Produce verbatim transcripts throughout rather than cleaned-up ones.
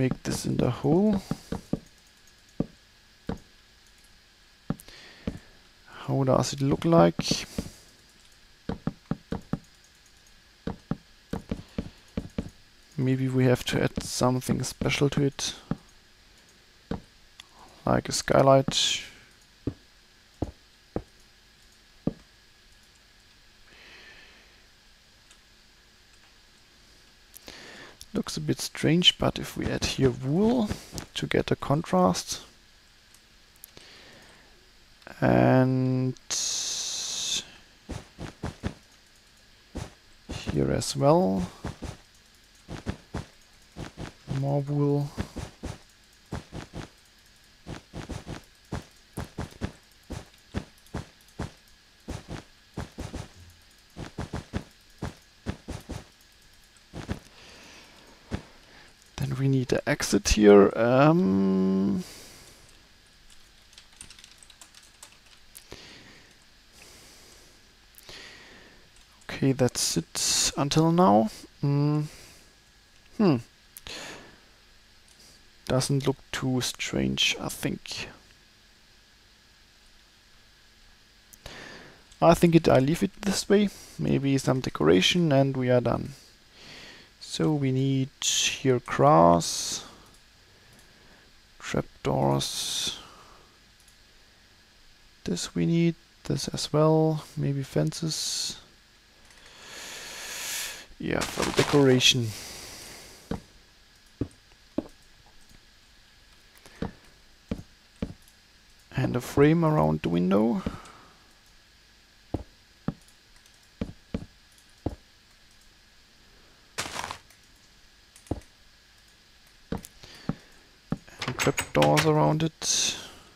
make this in the hole. How does it look like? Maybe we have to add something special to it, like a skylight. Looks a bit strange, but if we add here wool to get a contrast, and here as well, more wool. Then we need an exit here. Um, okay, that's it until now. Mm. Hmm. Doesn't look too strange, I think. I think it. I leave it this way. Maybe some decoration, and we are done. So we need here grass, trapdoors. This we need. This as well. Maybe fences. Yeah, for the decoration. And a frame around the window. And trapdoors around it.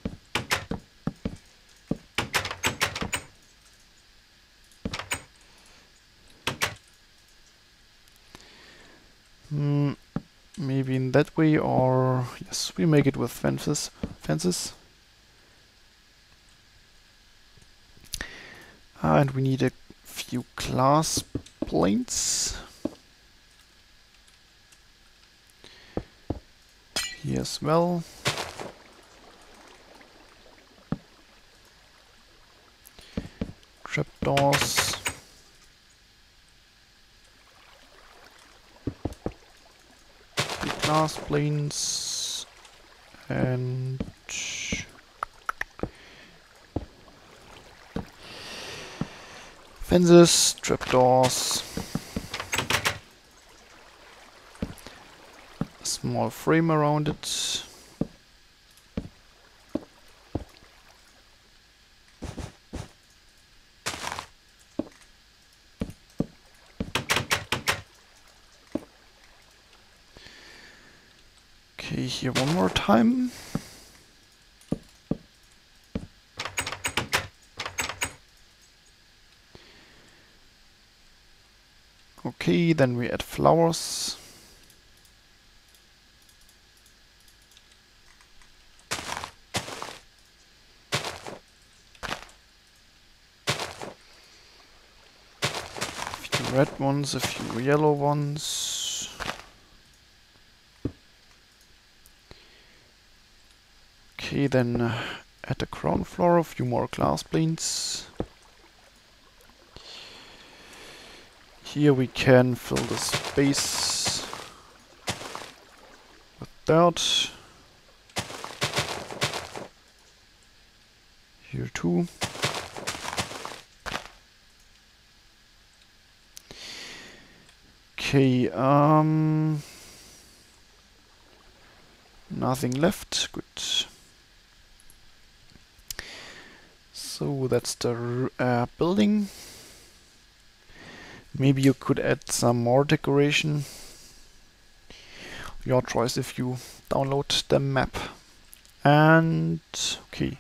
Hmm, maybe in that way, or yes, we make it with fences. Fences. Ah, and we need a few glass planes. Here as well. Trapdoors. Big glass planes. And fences, trapdoors, a small frame around it. Okay, here one more time. Okay, then we add flowers. A few red ones, a few yellow ones. Okay, then uh, at the ground floor a few more glass planes. Here we can fill the space with dirt. Here too. Okay, um, nothing left. Good. So that's the uh, building. Maybe you could add some more decoration. Your choice if you download the map. And okay.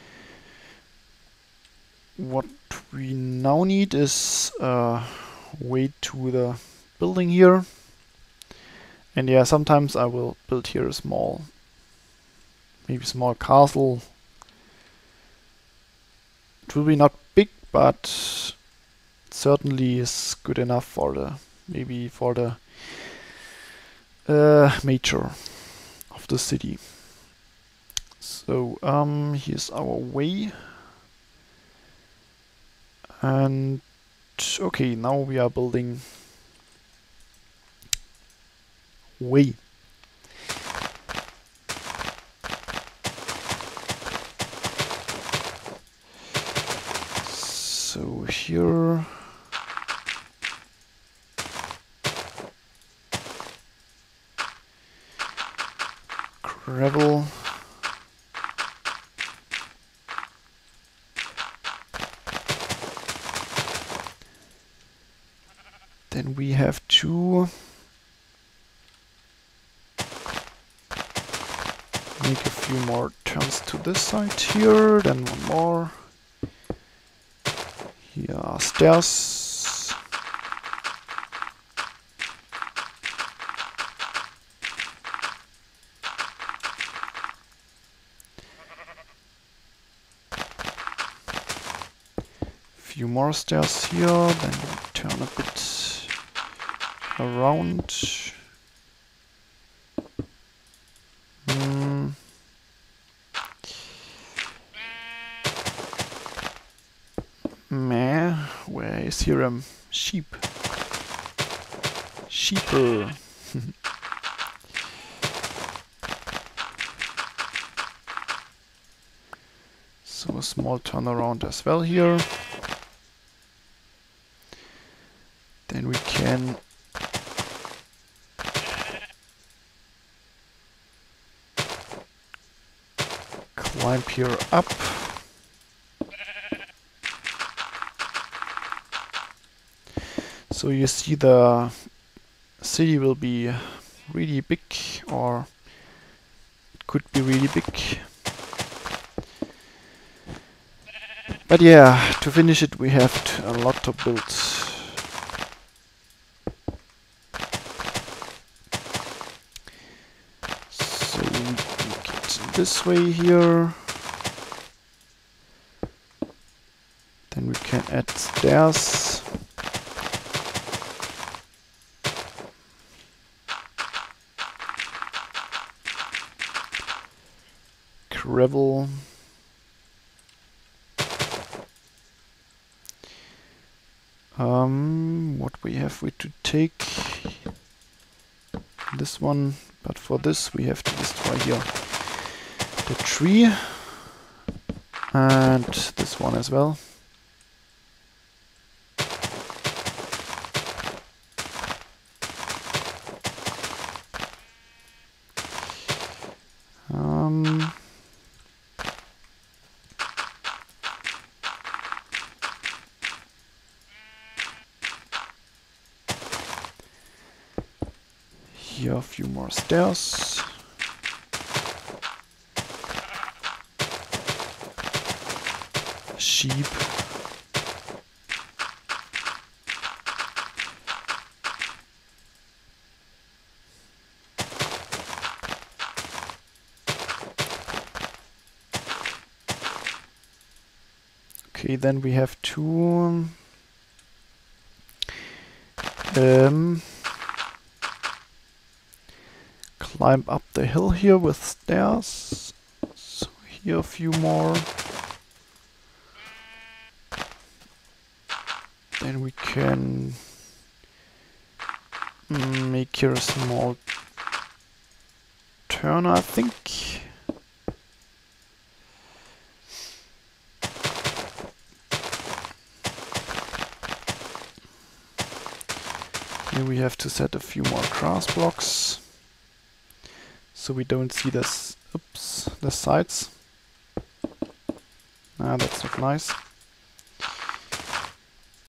What we now need is a way to the building here. And yeah, sometimes I will build here a small, maybe small castle. It will be not big, but certainly is good enough for the, maybe for the uh, major. the city. So um, here's our way. And okay, now we are building way. So here gravel. Then we have to make a few more turns to this side here, then one more. Here are stairs. Few more stairs here, then we turn a bit around. Hmm. Meh, where is here a um, sheep? Sheeper. So a small turnaround as well here. Then we can climb here up. So you see the city will be really big, or it could be really big. But yeah, to finish it we have to, a lot to build. So we get this way here. Then we can add stairs. Gravel. Um, what we have we to take? This one, but for this we have to destroy here the tree and this one as well. Um, Here a few more stairs. Sheep. Okay, then we have to um, climb up the hill here with stairs. So here a few more. Then we can mm, make here a small turn, I think. Here we have to set a few more grass blocks, so we don't see this, oops, the sides. Ah, that's not nice.